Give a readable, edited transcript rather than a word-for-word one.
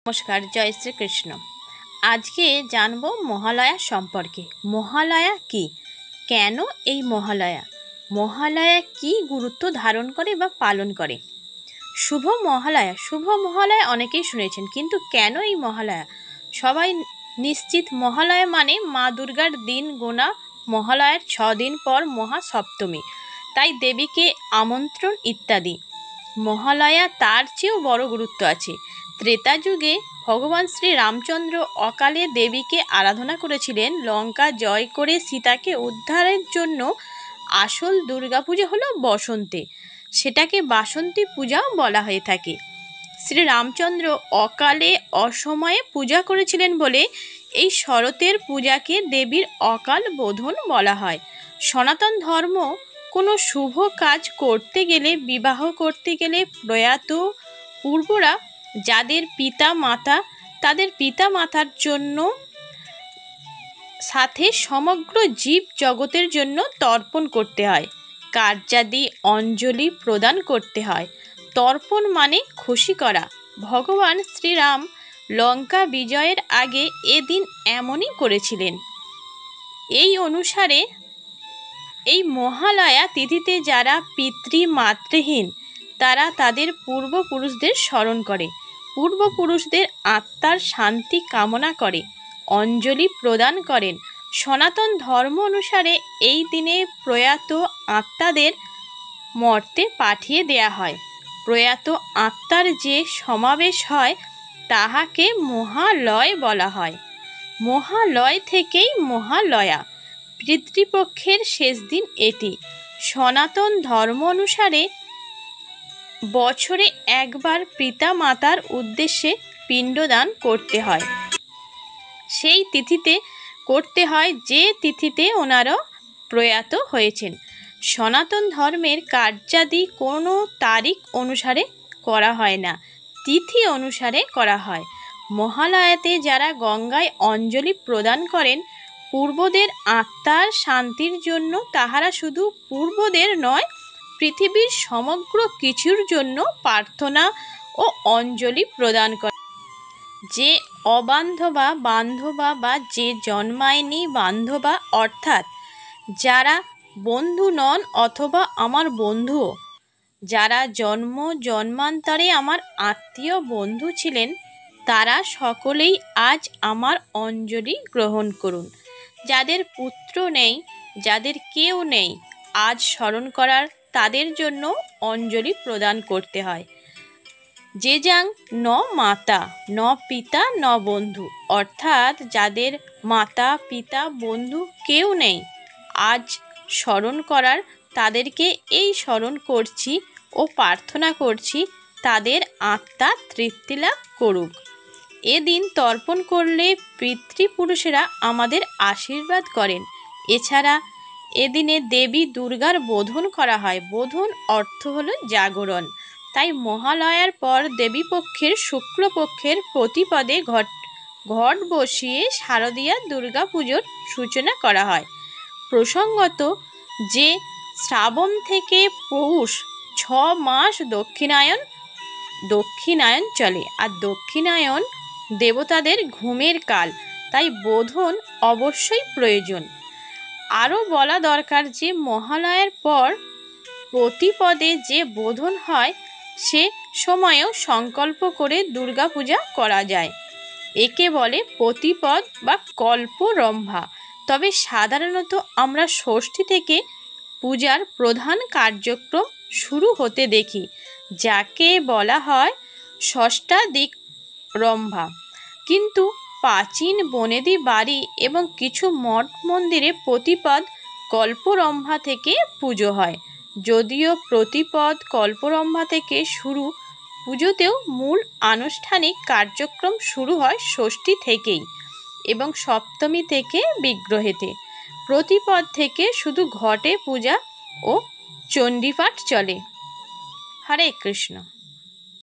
নমস্কার, জয় শ্রীকৃষ্ণ। আজকে জানব মহালয়া সম্পর্কে। মহালয়া কি, কেন এই মহালয়া কি গুরুত্ব ধারণ করে বা পালন করে। শুভ মহালয়া অনেকেই শুনেছেন, কিন্তু কেন এই মহালয়া? সবাই নিশ্চিত মহালয়া মানে মা দুর্গার দিন গোনা মহালয়ার 6 দিন পর মহাসপ্তমী, তাই দেবীকে আমন্ত্রণ ইত্যাদি। মহালয়া তার চেয়েও বড় গুরুত্ব আছে। ত্রেতা যুগে ভগবান শ্রী রামচন্দ্র অকালে দেবীকে আরাধনা করেছিলেন। লঙ্কা জয় করে সীতাকে উদ্ধারের জন্য আসল দুর্গাপূজা হলো বসন্তে, সেটাকে বাসন্তী পূজাও বলা হয়ে থাকে। শ্রী রামচন্দ্র অকালে অসময়ে পূজা করেছিলেন বলে এই শরতের পূজাকে দেবীর অকাল বোধন বলা হয়। সনাতন ধর্ম কোনো শুভ কাজ করতে গেলে, বিবাহ করতে গেলে প্রয়াত পূর্বরা যাদের তাদের পিতা মাতার জন্য সাথে সমগ্র জীব জগতের জন্য তর্পণ করতে হয়। কার্যাদি অঞ্জলি প্রদান করতে হয়। তর্পণ মানে খুশি করা। ভগবান শ্রীরাম লঙ্কা বিজয়ের আগে এদিন এমনই করেছিলেন। এই অনুসারে এই মহালয়া তিথিতে যারা পিতৃমাতৃহীন তারা তাদের পূর্বপুরুষদের স্মরণ করে, পূর্বপুরুষদের আত্মার শান্তি কামনা করে, অঞ্জলি প্রদান করেন। সনাতন ধর্ম অনুসারে এই দিনে প্রয়াত আত্মাদের মর্তে পাঠিয়ে দেয়া হয়। প্রয়াত আত্মার যে সমাবেশ হয় তাহাকে মহালয় বলা হয়। মহালয় থেকেই মহালয়া। পিতৃপক্ষের শেষ দিন এটি। সনাতন ধর্ম অনুসারে বছরে একবার পিতা মাতার উদ্দেশ্যে পিণ্ডদান করতে হয়। সেই তিথিতে করতে হয় যে তিথিতে ওনারা প্রয়াত হয়েছেন। সনাতন ধর্মের কার্যাদি কোনো তারিখ অনুসারে করা হয় না, তিথি অনুসারে করা হয়। মহালয়াতে যারা গঙ্গায় অঞ্জলি প্রদান করেন পূর্বদের আত্মার শান্তির জন্য, তাহারা শুধু পূর্বদের নয়, পৃথিবীর সমগ্র কিছুর জন্য প্রার্থনা ও অঞ্জলি প্রদান করে। যে অবান্ধবা বান্ধবা বা যে জন্মায়নি বান্ধবা, অর্থাৎ যারা বন্ধু নন অথবা আমার বন্ধুও, যারা জন্মান্তরে আমার আত্মীয় বন্ধু ছিলেন, তারা সকলেই আজ আমার অঞ্জলি গ্রহণ করুন। যাদের পুত্র নেই, যাদের কেউ নেই আজ স্মরণ করার, তাদের জন্য অঞ্জলি প্রদান করতে হয়। যে যাং ন মাতা ন পিতা ন বন্ধু, অর্থাৎ যাদের মাতা পিতা বন্ধু কেউ নেই আজ স্মরণ করার, তাদেরকে এই স্মরণ করছি ও প্রার্থনা করছি তাদের আত্মা তৃপ্তি লাভ করুক। এদিন তর্পণ করলে পিতৃপুরুষেরা আমাদের আশীর্বাদ করেন। এছাড়া এদিনে দেবী দুর্গার বোধন করা হয়। বোধন অর্থ হলো জাগরণ। তাই মহালয়ার পর দেবীপক্ষের শুক্লপক্ষের প্রতিপদে ঘট বসিয়ে শারদীয়া দুর্গা পুজোর সূচনা করা হয়। প্রসঙ্গত যে শ্রাবণ থেকে পৌষ 6 মাস দক্ষিণায়ন চলে, আর দক্ষিণায়ন দেবতাদের ঘুমের কাল, তাই বোধন অবশ্যই প্রয়োজন। আরও বলা দরকার যে মহালয়ার পর প্রতিপদে যে বোধন হয় সে সময়েও সংকল্প করে দুর্গাপূজা করা যায়। একে বলে প্রতিপদ বা কল্পরম্ভা। তবে সাধারণত আমরা ষষ্ঠী থেকে পূজার প্রধান কার্যক্রম শুরু হতে দেখি, যাকে বলা হয় ষষ্ঠাদিক রম্ভা। কিন্তু প্রাচীন বনেদি বাড়ি এবং কিছু মঠ মন্দিরে প্রতিপদ কল্পরম্ভা থেকে পুজো হয়। যদিও প্রতিপদ কল্পরম্ভা থেকে শুরু, পুজোতেও মূল আনুষ্ঠানিক কার্যক্রম শুরু হয় ষষ্ঠী থেকেই এবং সপ্তমী থেকে বিগ্রহেতে। প্রতিপদ থেকে শুধু ঘটে পূজা ও চণ্ডীপাঠ চলে। হরে কৃষ্ণ।